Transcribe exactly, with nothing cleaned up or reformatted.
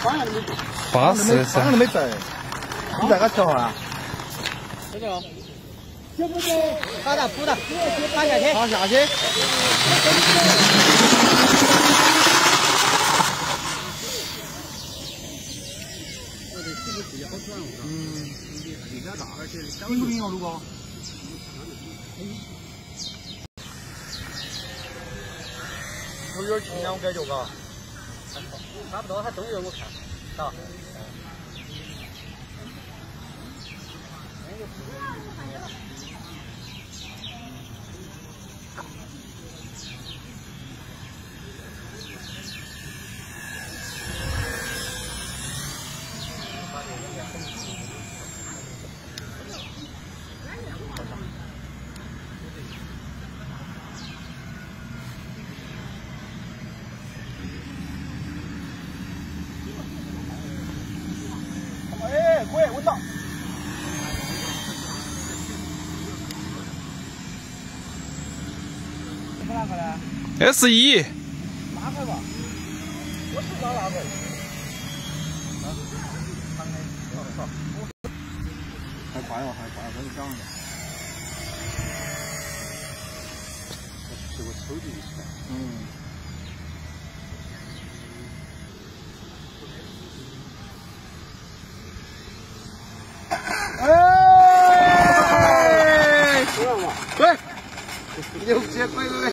巴适噻。 方向都没对，你再给他调下。这个。行不行？打的扑的，趴下去。趴下去。嗯，比较大，而且灵不灵哦？如果。有点轻量，我感觉嘎。差不多，它动力我看，啊。哎，可以，稳当。是哪个呢 ？S 一。 哪个吧？我是找哪个？啊，长的，好，太快了，太快了，跟你讲一下。是我抽进去的。嗯。 哎！对，牛逼！对对对。